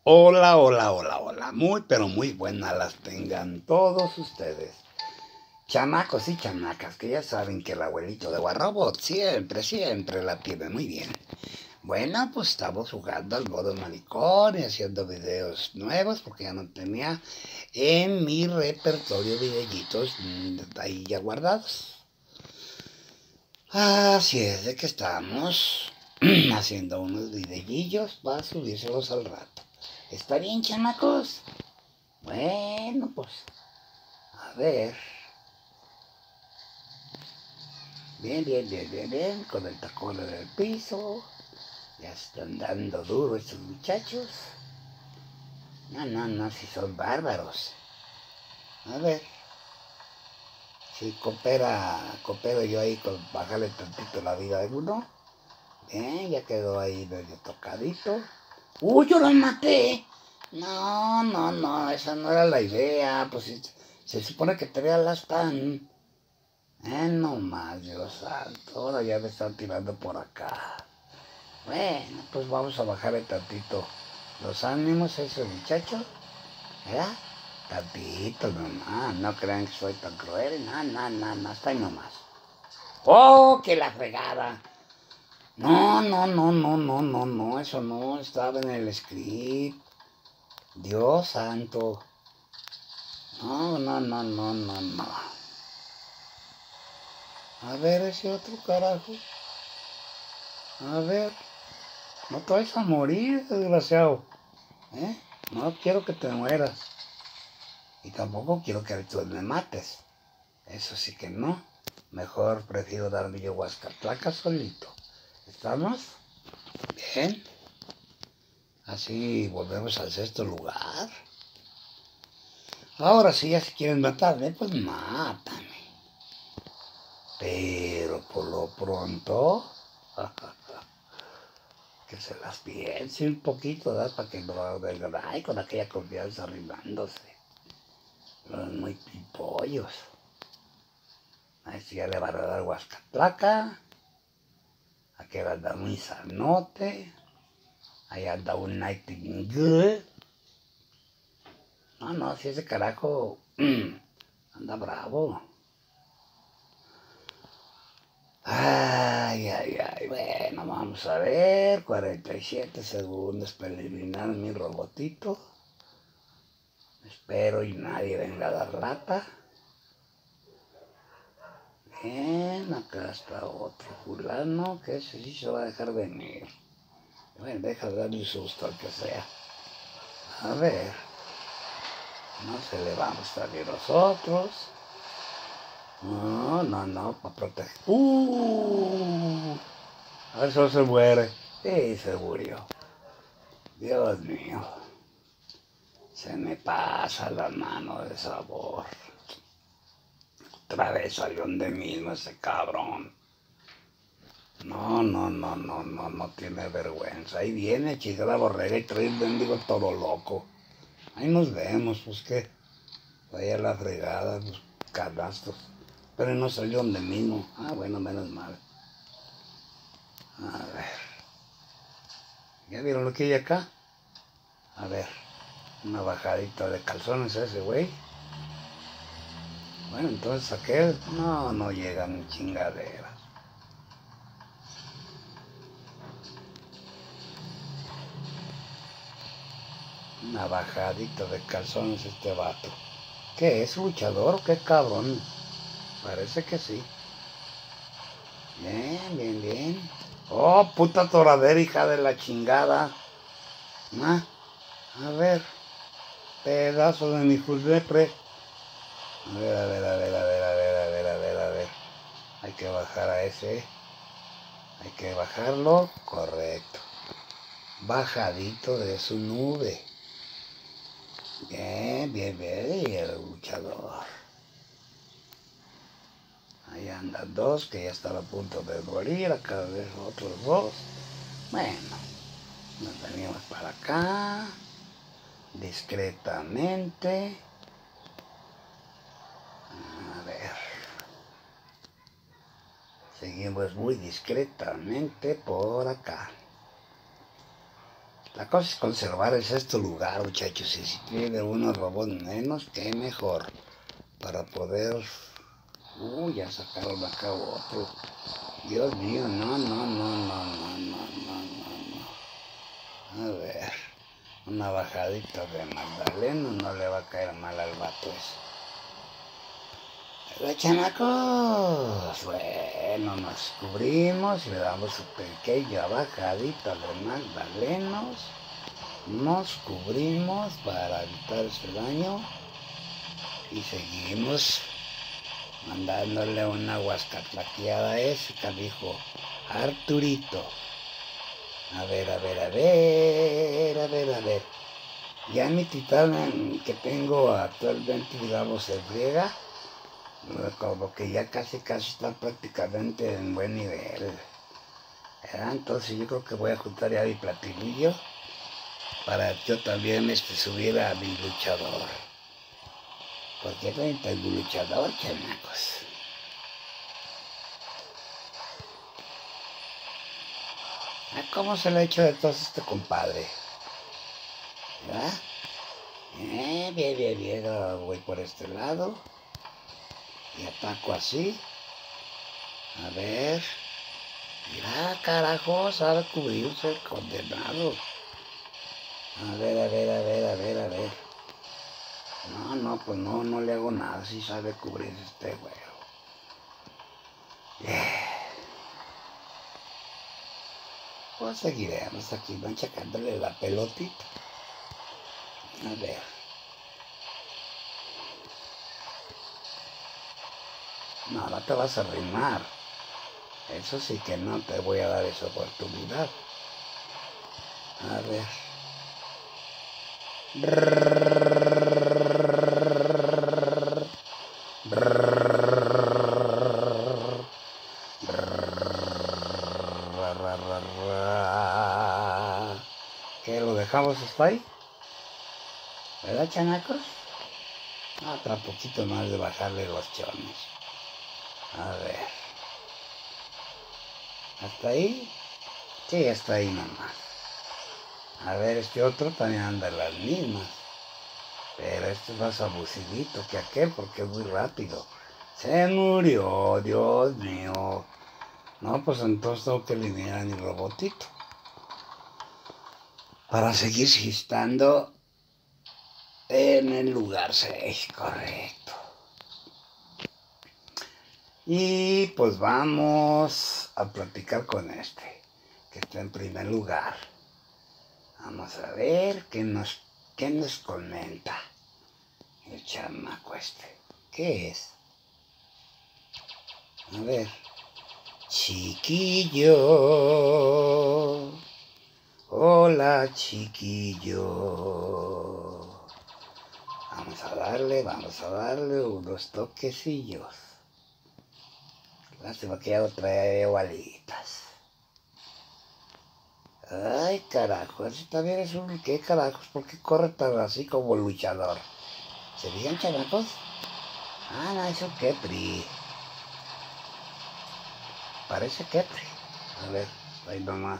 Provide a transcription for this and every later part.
Hola, hola, hola, hola. Muy, pero muy buenas las tengan todos ustedes. Chamacos y chamacas que ya saben que el abuelito de Guarrobot siempre la tiene muy bien. Bueno, pues estamos jugando al modo maricón y haciendo videos nuevos porque ya no tenía en mi repertorio videitos ahí ya guardados. Así es de que estamos haciendo unos videillos para subírselos al rato. ¿Está bien, chamacos? Bueno, pues, a ver. Bien, con el tacón en el piso. Ya están dando duro estos muchachos. No, si son bárbaros. A ver, si coopero yo ahí con bajarle tantito la vida de uno. Bien, ya quedó ahí medio tocadito. ¡Uy, yo lo maté! No, esa no era la idea. Pues se supone que te vea las tan. No más, Dios santo, ahora ya me están tirando por acá. Bueno, pues vamos a bajarle tantito los ánimos a ese muchacho, ¿verdad? Tantito nomás, no crean que soy tan cruel, no, está ahí nomás. ¡Oh, que la fregada! No, eso no estaba en el script. Dios santo. No. A ver ese otro carajo. A ver. No te vas a morir, desgraciado. No quiero que te mueras. Y tampoco quiero que tú me mates. Eso sí que no. Mejor prefiero darme yo huascatlaca solito. ¿Estamos? Bien. Así volvemos al sexto lugar. Ahora sí, ya si quieren matarme, pues mátame. Pero por lo pronto, que se las piense un poquito, ¿verdad? Para que no vengan ahí con aquella confianza arrimándose. Los muy pipollos. A este ya le van a dar huascatlaca. Aquí anda muy sanote. Ahí anda un nightingale. No, si ese carajo anda bravo. Ay, bueno, vamos a ver, 47 segundos para eliminar mi robotito. Espero y nadie venga a dar lata. Bien, acá está otro fulano, que ese sí se va a dejar venir. Bueno, deja de darle un susto al que sea. A ver, no se le vamos a salir nosotros. No, para proteger. A ver si no se muere. Sí, se murió. Dios mío. Se me pasa la mano de sabor. Otra vez salió donde mismo ese cabrón. No tiene vergüenza. Ahí viene, chica la borrega y trae el bendigo todo loco. Ahí nos vemos, pues que vaya la fregada, los canastos. Pero no salió donde mismo. Bueno, menos mal. A ver. ¿Ya vieron lo que hay acá? A ver. Una bajadita de calzones ese güey. Bueno, entonces aquel. No llegan ni chingaderas. Una bajadita de calzones este vato. ¿Qué es, luchador? ¿Qué cabrón? Parece que sí. Bien. Oh, puta toradera, hija de la chingada. A ver. Pedazo de mi jullepre. A ver. Hay que bajar a ese. Hay que bajarlo. Correcto. Bajadito de su nube. Bien. Y el luchador. Ahí andan dos que ya están a punto de morir. Acá ves otros dos. Bueno, nos venimos para acá. Discretamente. A ver. Seguimos muy discretamente por acá. La cosa es conservar este lugar, muchachos, y si tiene unos robots menos, qué mejor, para poder... ya sacaron acá otro. Dios mío, no, no, no, no, no, no, no, no, no. A ver, una bajadita de Magdaleno no le va a caer mal al vato ese. Los chamacos, bueno, nos cubrimos y le damos su pequeña bajadita de Magdalenos. Nos cubrimos para evitar ese daño y seguimos mandándole una huascatlaqueada a ese canijo Arturito. A ver, a ver, a ver, a ver, a ver. Ya mi titán que tengo actualmente, digamos, el griega, como que ya casi está prácticamente en buen nivel. Entonces yo creo que voy a juntar ya mi platinillo para yo también subir a mi luchador. Porque también tengo un luchador, chamacos. ¿Cómo se le ha hecho de todo este compadre? ¿Verdad? Bien, bien, bien. Ahora voy por este lado. Y ataco así. A ver. Mira, carajo, sabe cubrirse el condenado. A ver, a ver, a ver, a ver, a ver. No, pues no le hago nada. Si sabe cubrirse este güero. Pues seguiremos aquí manchacándole la pelotita. A ver. No te vas a arrimar. Eso sí que no te voy a dar esa oportunidad. A ver. ¿Qué? ¿Lo dejamos hasta ahí? ¿Verdad, chanacos? Otro poquito más de bajarle los chones. A ver. ¿Hasta ahí? Sí, hasta ahí nomás. A ver, este otro también anda en las mismas. Pero este es más abusidito que aquel porque es muy rápido. Se murió, Dios mío. No, pues entonces tengo que eliminar a mi robotito. Para seguir estando en el lugar 6, correcto. Y pues vamos a platicar con este, que está en primer lugar. Vamos a ver qué nos comenta el chamaco este. ¿Qué es? A ver. Chiquillo. Hola, chiquillo. Vamos a darle unos toquecillos. Lástima que ya lo trae balitas. Ay, carajo, ese también es un... ¿Qué carajos? ¿Por qué corre tan así como luchador? ¿Se fijan, chamacos? No, es un Kepri. Parece Kepri. A ver, ahí nomás.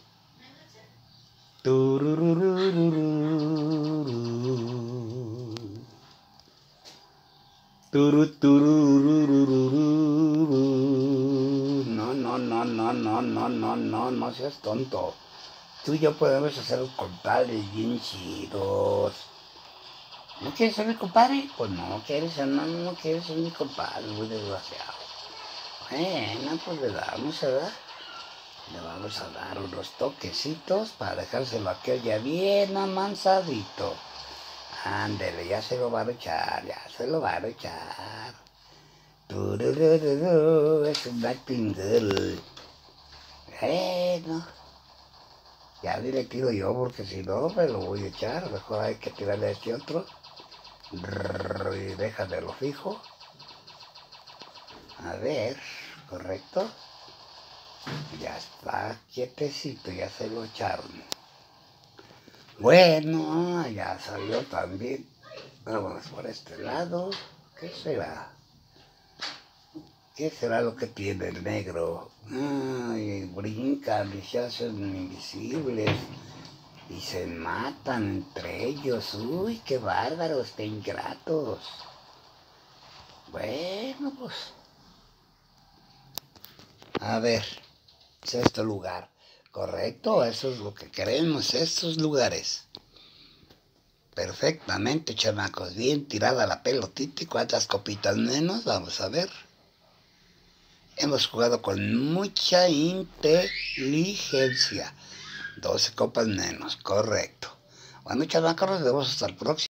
No seas tonto. Tú y yo podemos hacer compadres bien chidos. ¿No quieres ser mi compadre? Pues no quieres ser mi compadre, muy desgraciado. Bueno, pues le vamos a dar unos toquecitos para dejárselo a aquel ya bien amansadito. Ándele, ya se lo va a echar, Es un acting girl. Bueno, ya le tiro yo porque si no me lo voy a echar. Mejor hay que tirarle a este otro. Y déjame lo fijo. A ver, correcto. Ya está quietecito, ya se lo echaron. Bueno, ya salió también. Vamos por este lado. ¿Qué será? ¿Qué será lo que tiene el negro? Ay, brincan y se hacen invisibles. Y se matan entre ellos. Uy, qué bárbaros, qué ingratos. Bueno, pues. A ver, sexto lugar. Correcto, eso es lo que queremos, estos lugares. Perfectamente, chamacos. Bien tirada la pelotita. ¿Y cuántas copitas menos? Vamos a ver. Hemos jugado con mucha inteligencia. 12 copas menos, correcto. Bueno, chamacos, nos vemos hasta el próximo.